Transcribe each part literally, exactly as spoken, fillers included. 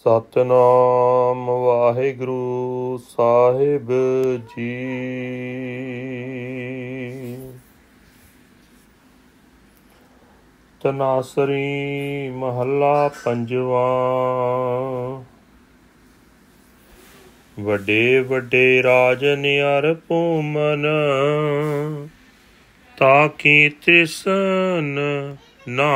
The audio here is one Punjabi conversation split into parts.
ਸਤਿਨਾਮ ਵਾਹਿਗੁਰੂ ਸਾਹਿਬ ਜੀ। ਤਨਾਸਰੀ ਮਹੱਲਾ ਪੰਜਵਾਂ। ਵੱਡੇ ਵੱਡੇ ਰਾਜਨ ਅਰ ਭੂਮਨ, ਤਾਕੀ ਤ੍ਰਿਸ਼ਨ ਨਾ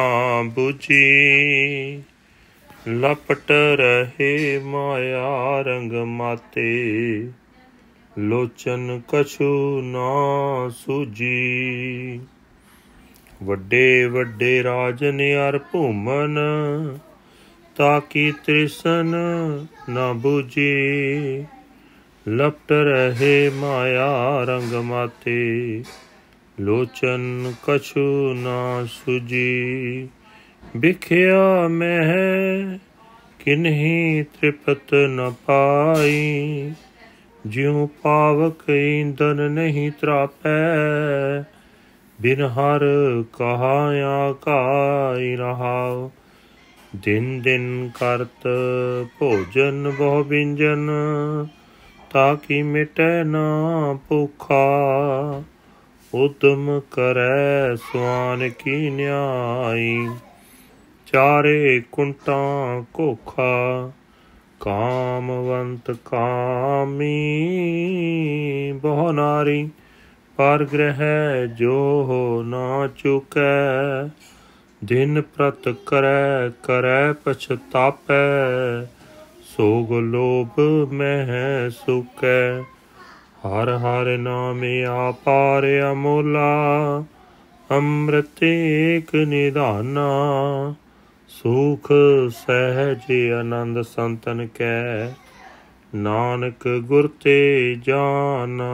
ਬੁਝੀ। ਲਪਟ ਰਹੇ ਮਾਇਆ ਰੰਗ ਮਾਤੇ, ਲੋਚਨ ਕਛੂ ਨਾ ਸੂਝੀ। ਵੱਡੇ ਵੱਡੇ ਰਾਜਨ ਅਰ ਭੂਮਨ, ਤਾਕੀ ਤ੍ਰਿਸ਼ਨ ਨਾ ਬੁਝੀ। ਲਪਟ ਰਹੇ ਮਾਇਆ ਰੰਗ ਮਾਤੇ, ਲੋਚਨ ਕਛੂ ਨਾ ਸੂਝੀ। ਵਿਖਿਆ ਮੈਂ ਕਿਨਹੀ ਤ੍ਰਿਪਤ ਨ ਪਾਈ, ਜਿਉ ਪਾਵਕ ਈਂਧਨ ਨਹੀਂ ਤਰਾਪੈ। ਬਿਨ ਹਰ ਕਹਾਇਆ ਕਾਇ ਰਹਾਉ, ਦਿਨ ਦਿਨ ਕਰਤ ਭੋਜਨ ਬਹੁ ਬਿੰਜਨ। ਤਾਕੀ ਮਿਟੈ ਨਾ ਭੁਖਾ, ਉਦਮ ਕਰੈ ਸੁਆਨ ਕੀ ਨਿਆਈ। ਚਾਰੇ ਕੁੰਟਾਂ ਘੋਖਾ, ਕਾਮਵੰਤ ਕਾਮੀ ਬਹੁ ਨਾਰੀ। ਪਰ ਗ੍ਰਹਿ ਜੋ ਨਾ ਚੁਕੈ, ਦਿਨ ਪ੍ਰਤ ਕਰੈ ਕਰੈ ਪਛਤਾਪੈ। ਸੋਗ ਲੋਭ ਮਹਿ ਸੁਕੈ, ਹਰ ਹਰ ਨਾਮੇ ਆਪਾਰ ਅਮੋਲਾ। ਅੰਮ੍ਰਿਤ ਏਕ ਨਿਧਾਨਾ, ਸੁਖ ਸਹਿਜ ਆਨੰਦ ਸੰਤਨ ਕੈ। ਨਾਨਕ ਗੁਰ ਤੇ ਜਾਨਾ,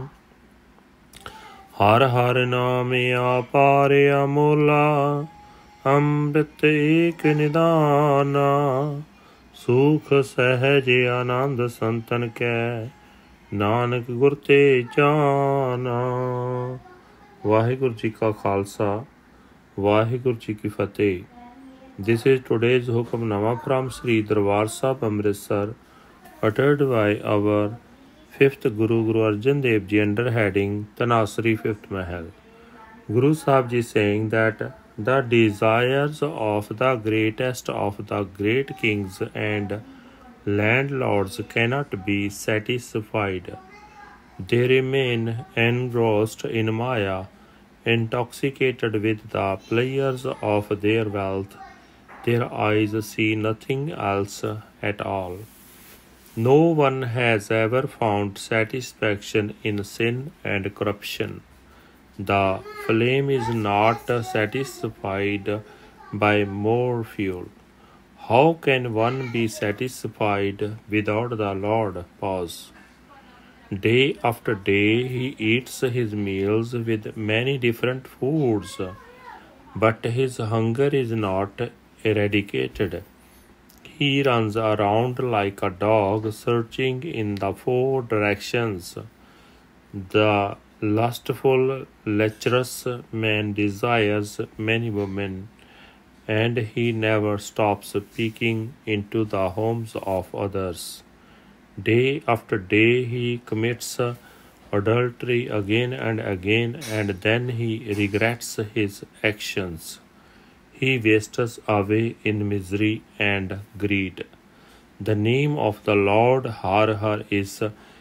ਹਰ ਹਰ ਨਾਮੇ ਆਪਾਰ ਅਮੋਲਾ। ਅੰਮ੍ਰਿਤ ਏਕ ਨਿਧਾਨਾ, ਸੁਖ ਸਹਿਜ ਆਨੰਦ ਸੰਤਨ ਕੈ। ਨਾਨਕ ਗੁਰ ਤੇ ਜਾਨਾ। ਵਾਹਿਗੁਰੂ ਜੀ ਕਾ ਖਾਲਸਾ, ਵਾਹਿਗੁਰੂ ਜੀ ਕੀ ਫਤਿਹ। This is today's hukamnama from Sri Darbar Sahib, Amritsar, uttered by our fifth Guru, Guru Arjan Dev Ji, under heading Tanasri Fifth Mahal. Guru Sahib Ji saying that the desires of the greatest of the great kings and landlords cannot be satisfied. They remain engrossed in Maya, intoxicated with the pleasures of their wealth. Their eyes see nothing else at all. No one has ever found satisfaction in sin and corruption. The flame is not satisfied by more fuel. How can one be satisfied without the Lord? Pause. Day after day he eats his meals with many different foods, but his hunger is not eradicated. He runs around like a dog, searching in the four directions. The lustful, lecherous man desires many women, and he never stops peeking into the homes of others. Day after day he commits adultery again and again, and then he regrets his actions. He wastes away in misery and greed. The name of the Lord Har Har is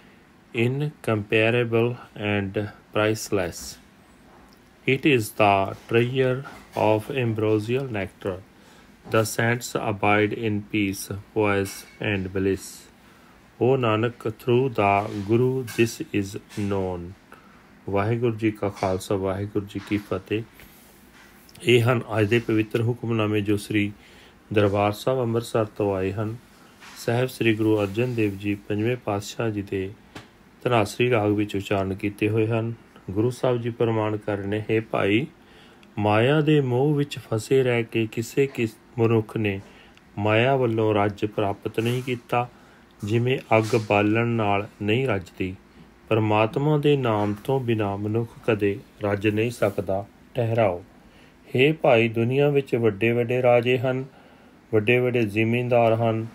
incomparable and priceless. It is the treasure of ambrosial nectar. The saints abide in peace, poise and bliss. O Nanak, through the Guru this is known. Waheguru ji ਕਾ ਖਾਲਸਾ, ਵਾਹਿਗੁਰੂ ਜੀ ਕੀ ਫਤਿਹ। ਇਹ ਹਨ ਅੱਜ ਦੇ ਪਵਿੱਤਰ ਹੁਕਮਨਾਮੇ ਜੋ ਸ੍ਰੀ ਦਰਬਾਰ ਸਾਹਿਬ ਅੰਮ੍ਰਿਤਸਰ ਤੋਂ ਆਏ ਹਨ। ਸਾਹਿਬ ਸ੍ਰੀ ਗੁਰੂ ਅਰਜਨ ਦੇਵ ਜੀ ਪੰਜਵੇਂ ਪਾਤਸ਼ਾਹ ਜੀ ਦੇ ਧਨਾਸਰੀ ਰਾਗ ਵਿੱਚ ਉਚਾਰਨ ਕੀਤੇ ਹੋਏ ਹਨ। ਗੁਰੂ ਸਾਹਿਬ ਜੀ ਪ੍ਰਮਾਣ ਕਰ ਰਹੇ ਨੇ, ਹੇ ਭਾਈ, ਮਾਇਆ ਦੇ ਮੋਹ ਵਿੱਚ ਫਸੇ ਰਹਿ ਕੇ ਕਿਸੇ ਕਿਸ ਮਨੁੱਖ ਨੇ ਮਾਇਆ ਵੱਲੋਂ ਰੱਜ ਪ੍ਰਾਪਤ ਨਹੀਂ ਕੀਤਾ। ਜਿਵੇਂ ਅੱਗ ਬਾਲਣ ਨਾਲ ਨਹੀਂ ਰੱਜਦੀ, ਪਰਮਾਤਮਾ ਦੇ ਨਾਮ ਤੋਂ ਬਿਨਾਂ ਮਨੁੱਖ ਕਦੇ ਰੱਜ ਨਹੀਂ ਸਕਦਾ। ਠਹਿਰਾਓ। ਹੇ ਭਾਈ, ਦੁਨੀਆ ਵਿੱਚ ਵੱਡੇ ਵੱਡੇ ਰਾਜੇ ਹਨ, ਵੱਡੇ ਵੱਡੇ ਜ਼ਿਮੀਂਦਾਰ ਹਨ,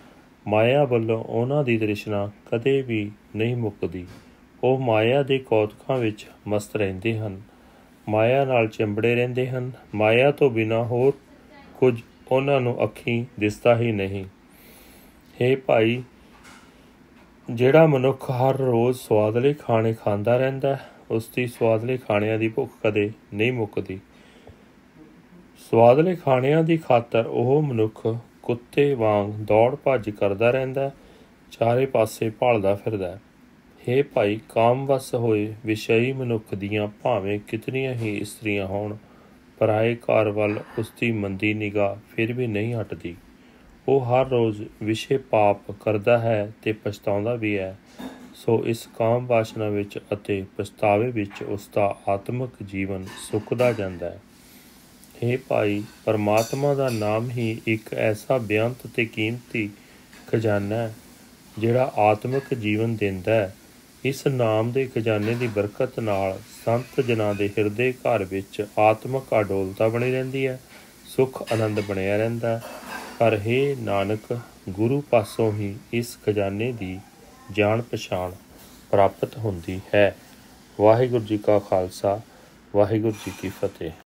ਮਾਇਆ ਵੱਲੋਂ ਉਹਨਾਂ ਦੀ ਤ੍ਰਿਸ਼ਨਾ ਕਦੇ ਵੀ ਨਹੀਂ ਮੁੱਕਦੀ। ਉਹ ਮਾਇਆ ਦੇ ਕੌਤਕਾਂ ਵਿੱਚ ਮਸਤ ਰਹਿੰਦੇ ਹਨ, ਮਾਇਆ ਨਾਲ ਚਿੰਬੜੇ ਰਹਿੰਦੇ ਹਨ। ਮਾਇਆ ਤੋਂ ਬਿਨਾਂ ਹੋਰ ਕੁਝ ਉਹਨਾਂ ਨੂੰ ਅੱਖੀਂ ਦਿਸਦਾ ਹੀ ਨਹੀਂ। ਹੇ ਭਾਈ, ਜਿਹੜਾ ਮਨੁੱਖ ਹਰ ਰੋਜ਼ ਸੁਆਦਲੇ ਖਾਣੇ ਖਾਂਦਾ ਰਹਿੰਦਾ, ਉਸ ਦੀ ਸੁਆਦਲੇ ਖਾਣਿਆਂ ਦੀ ਭੁੱਖ ਕਦੇ ਨਹੀਂ ਮੁੱਕਦੀ। ਸੁਆਦਲੇ ਖਾਣਿਆਂ ਦੀ ਖਾਤਰ ਉਹ ਮਨੁੱਖ ਕੁੱਤੇ ਵਾਂਗ ਦੌੜ ਭੱਜ ਕਰਦਾ ਰਹਿੰਦਾ, ਚਾਰੇ ਪਾਸੇ ਭਾਲਦਾ ਫਿਰਦਾ। ਹੇ ਭਾਈ, ਕਾਮਵਸ ਹੋਏ ਵਿਸ਼ਈ ਮਨੁੱਖ ਦੀਆਂ ਭਾਵੇਂ ਕਿਤਨੀਆਂ ਹੀ ਇਸਤਰੀਆਂ ਹੋਣ, ਪਰਾਏ ਘਰ ਵੱਲ ਉਸਦੀ ਮੰਦੀ ਨਿਗਾਹ ਫਿਰ ਵੀ ਨਹੀਂ ਹਟਦੀ। ਉਹ ਹਰ ਰੋਜ਼ ਵਿਸ਼ੇ ਪਾਪ ਕਰਦਾ ਹੈ ਤੇ ਪਛਤਾਉਂਦਾ ਵੀ ਹੈ। ਸੋ ਇਸ ਕਾਮ ਵਾਸ਼ਨਾ ਵਿੱਚ ਅਤੇ ਪਛਤਾਵੇ ਵਿੱਚ ਉਸਦਾ ਆਤਮਿਕ ਜੀਵਨ ਸੁੱਕਦਾ ਜਾਂਦਾ ਹੈ। ਹੇ ਭਾਈ, ਪਰਮਾਤਮਾ ਦਾ ਨਾਮ ਹੀ ਇੱਕ ਐਸਾ ਬੇਅੰਤ ਤੇ ਕੀਮਤੀ ਖਜ਼ਾਨਾ ਹੈ ਜਿਹੜਾ ਆਤਮਿਕ ਜੀਵਨ ਦਿੰਦਾ ਹੈ। ਇਸ ਨਾਮ ਦੇ ਖਜ਼ਾਨੇ ਦੀ ਬਰਕਤ ਨਾਲ ਸੰਤ ਜਨਾਂ ਦੇ ਹਿਰਦੇ ਘਰ ਵਿੱਚ ਆਤਮਿਕ ਅਡੋਲਤਾ ਬਣੀ ਰਹਿੰਦੀ ਹੈ, ਸੁੱਖ ਆਨੰਦ ਬਣਿਆ ਰਹਿੰਦਾ। ਪਰ ਹੇ ਨਾਨਕ, ਗੁਰੂ ਪਾਸੋਂ ਹੀ ਇਸ ਖਜ਼ਾਨੇ ਦੀ ਜਾਣ ਪਛਾਣ ਪ੍ਰਾਪਤ ਹੁੰਦੀ ਹੈ। ਵਾਹਿਗੁਰੂ ਜੀ ਕਾ ਖਾਲਸਾ, ਵਾਹਿਗੁਰੂ ਜੀ ਕੀ ਫਤਿਹ।